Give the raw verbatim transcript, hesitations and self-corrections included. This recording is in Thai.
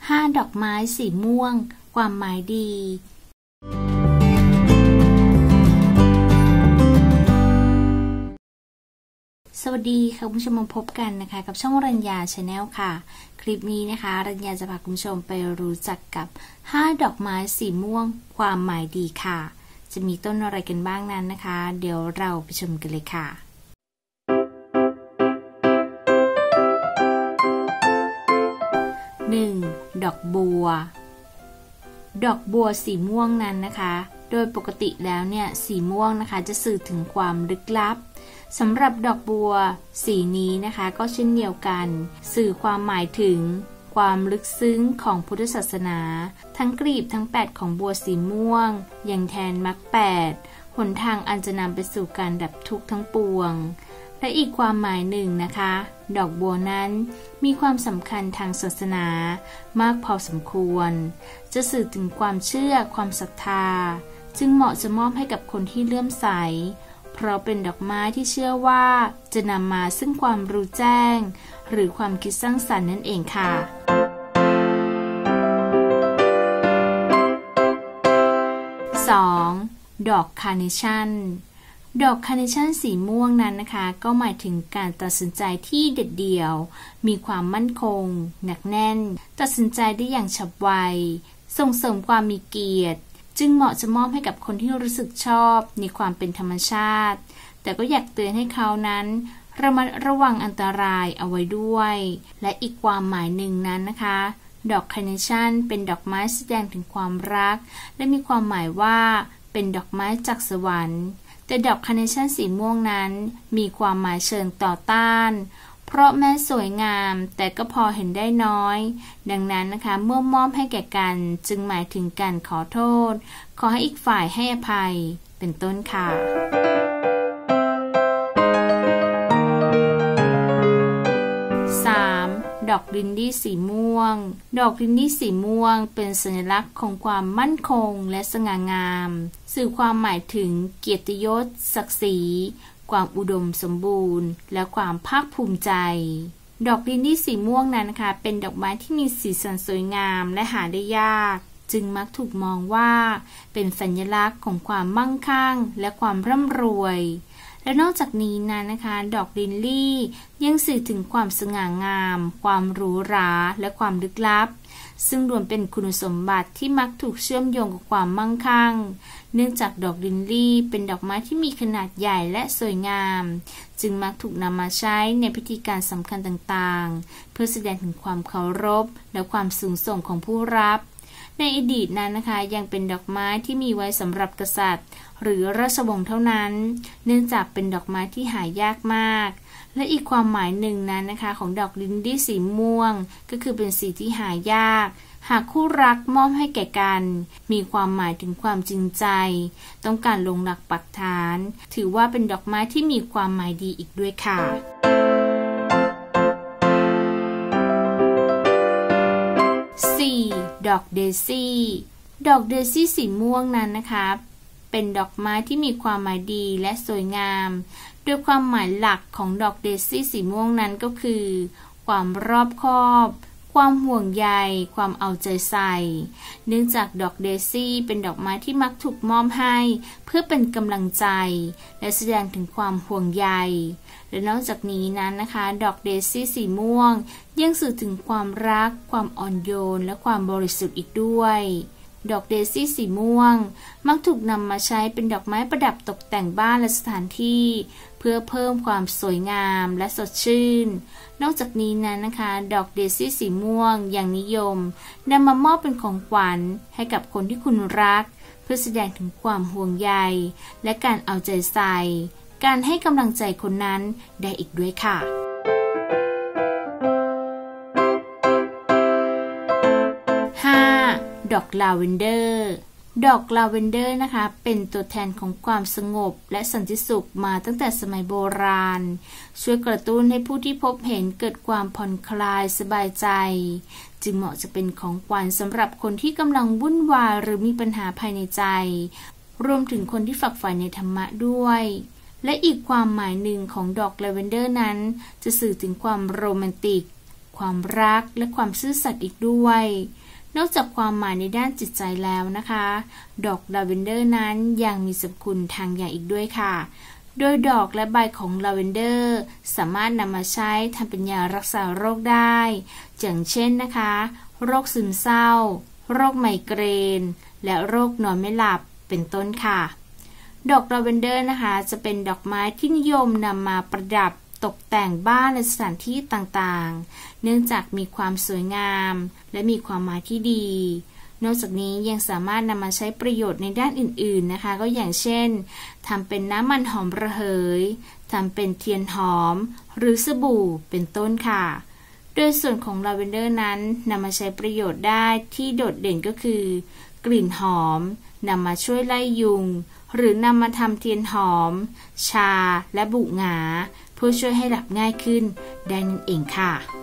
ห้าดอกไม้สีม่วงความหมายดีสวัสดีค่ะคุณผู้ชมมาพบกันนะคะกับช่องรัญญา Channel ค่ะคลิปนี้นะคะรัญญาจะพาคุณผู้ชมไปรู้จักกับห้าดอกไม้สีม่วงความหมายดีค่ะจะมีต้นอะไรกันบ้างนั้นนะคะเดี๋ยวเราไปชมกันเลยค่ะหนึ่งดอกบัวดอกบัวสีม่วงนั้นนะคะโดยปกติแล้วเนี่ยสีม่วงนะคะจะสื่อถึงความลึกลับสำหรับดอกบัวสีนี้นะคะก็เช่นเดียวกันสื่อความหมายถึงความลึกซึ้งของพุทธศาสนาทั้งกลีบทั้งแปดของบัวสีม่วงยังแทนมรรคแปดหนทางอันจะนำไปสู่การดับทุกข์ทั้งปวงและอีกความหมายหนึ่งนะคะดอกบัวนั้นมีความสำคัญทางศาสนามากพอสมควรจะสื่อถึงความเชื่อความศรัทธาจึงเหมาะจะมอบให้กับคนที่เลื่อมใสเพราะเป็นดอกไม้ที่เชื่อว่าจะนำมาซึ่งความรู้แจ้งหรือความคิดสร้างสรรค์นั่นเองค่ะสองดอกคาร์เนชั่นดอกคาร์เนชั่นสีม่วงนั้นนะคะก็หมายถึงการตัดสินใจที่เด็ดเดี่ยวมีความมั่นคงหนักแน่นตัดสินใจได้อย่างฉับไวส่งเสริมความมีเกียรติจึงเหมาะจะมอบให้กับคนที่รู้สึกชอบในความเป็นธรรมชาติแต่ก็อยากเตือนให้เขานั้นระมัดระวังอันตรายเอาไว้ด้วยและอีกความหมายหนึ่งนั้นนะคะดอกคาร์เนชั่นเป็นดอกไม้แสดงถึงความรักและมีความหมายว่าเป็นดอกไม้จากสวรรค์แต่ดอกคาร์เนชั่นสีม่วงนั้นมีความหมายเชิงต่อต้านเพราะแม้สวยงามแต่ก็พอเห็นได้น้อยดังนั้นนะคะเมื่อมอบให้แก่กันจึงหมายถึงการขอโทษขอให้อีกฝ่ายให้อภัยเป็นต้นค่ะสามดอกลินดี้สีม่วงดอกลินดี้สีม่วงเป็นสัญลักษณ์ของความมั่นคงและสง่างามสื่อความหมายถึงเกียรติยศศักดิ์ศรีความอุดมสมบูรณ์และความภาคภูมิใจดอกลินดี้สีม่วงนั้นนะคะเป็นดอกไม้ที่มีสีสันสวยงามและหาได้ยากจึงมักถูกมองว่าเป็นสัญลักษณ์ของความมั่งคั่งและความร่ำรวยและนอกจากนี้นั้นนะคะดอกลินลี่ยังสื่อถึงความสง่างามความหรูหราและความลึกลับซึ่งรวมเป็นคุณสมบัติที่มักถูกเชื่อมโยงกับความมั่งคั่งเนื่องจากดอกลินลี่เป็นดอกไม้ที่มีขนาดใหญ่และสวยงามจึงมักถูกนำมาใช้ในพิธีการสำคัญต่างๆเพื่อแสดงถึงความเคารพและความสูงส่งของผู้รับในอดีตนั้นนะคะยังเป็นดอกไม้ที่มีไว้สำหรับกษัตริย์หรือราชวงศ์เท่านั้นเนื่องจากเป็นดอกไม้ที่หายากมากและอีกความหมายหนึ่งนั้นนะคะของดอกลินดี้สีม่วงก็คือเป็นสีที่หายากหากคู่รักมอบให้แก่กันมีความหมายถึงความจริงใจต้องการลงหลักปักฐานถือว่าเป็นดอกไม้ที่มีความหมายดีอีกด้วยค่ะสี่ดอกเดซี่ดอกเดซี่สีม่วงนั้นนะคะเป็นดอกไม้ที่มีความหมายดีและสวยงามโดยความหมายหลักของดอกเดซี่สีม่วงนั้นก็คือความรอบคอบความห่วงใยความเอาใจใส่เนื่องจากดอกเดซี่เป็นดอกไม้ที่มักถูกมอบให้เพื่อเป็นกำลังใจและแสดงถึงความห่วงใยและนอกจากนี้นั้นนะคะดอกเดซี่สีม่วงยังสื่อถึงความรักความอ่อนโยนและความบริสุทธิ์อีกด้วยดอกเดซี่สีม่วงมักถูกนำมาใช้เป็นดอกไม้ประดับตกแต่งบ้านและสถานที่เพื่อเพิ่มความสวยงามและสดชื่นนอกจากนี้นั้นนะคะดอกเดซี่สีม่วงยังนิยมนำมามอบเป็นของขวัญให้กับคนที่คุณรักเพื่อแสดงถึงความห่วงใยและการเอาใจใส่การให้กำลังใจคนนั้นได้อีกด้วยค่ะห้าดอกลาเวนเดอร์ดอกลาเวนเดอร์นะคะเป็นตัวแทนของความสงบและสันติสุขมาตั้งแต่สมัยโบราณช่วยกระตุ้นให้ผู้ที่พบเห็นเกิดความผ่อนคลายสบายใจจึงเหมาะจะเป็นของขวัญสำหรับคนที่กำลังวุ่นวายหรือมีปัญหาภายในใจรวมถึงคนที่ใฝ่ฝันในธรรมะด้วยและอีกความหมายหนึ่งของดอกลาเวนเดอร์นั้นจะสื่อถึงความโรแมนติกคความรักและความซื่อสัตย์อีกด้วยนอกจากความหมายในด้านจิตใจแล้วนะคะดอกลาเวนเดอร์นั้นยังมีสรรพคุณทางยาอีกด้วยค่ะโดยดอกและใบของลาเวนเดอร์สามารถนำมาใช้ทำเป็นยารักษาโรคได้อย่างเช่นนะคะโรคซึมเศร้าโรคไมเกรนและโรคนอนไม่หลับเป็นต้นค่ะดอกลาเวนเดอร์นะคะจะเป็นดอกไม้ที่นิยมนำมาประดับตกแต่งบ้านและสถานที่ต่างๆเนื่องจากมีความสวยงามและมีความหมายที่ดีนอกจากนี้ยังสามารถนำมาใช้ประโยชน์ในด้านอื่นๆนะคะก็อย่างเช่นทำเป็นน้ำมันหอมระเหยทำเป็นเทียนหอมหรือสบู่เป็นต้นค่ะโดยส่วนของลาเวนเดอร์นั้นนำมาใช้ประโยชน์ได้ที่โดดเด่นก็คือกลิ่นหอมนำมาช่วยไล่ยุงหรือนำมาทำเทียนหอมชาและบุหงาเพื่อช่วยให้หลับง่ายขึ้นได้นั่นเองค่ะ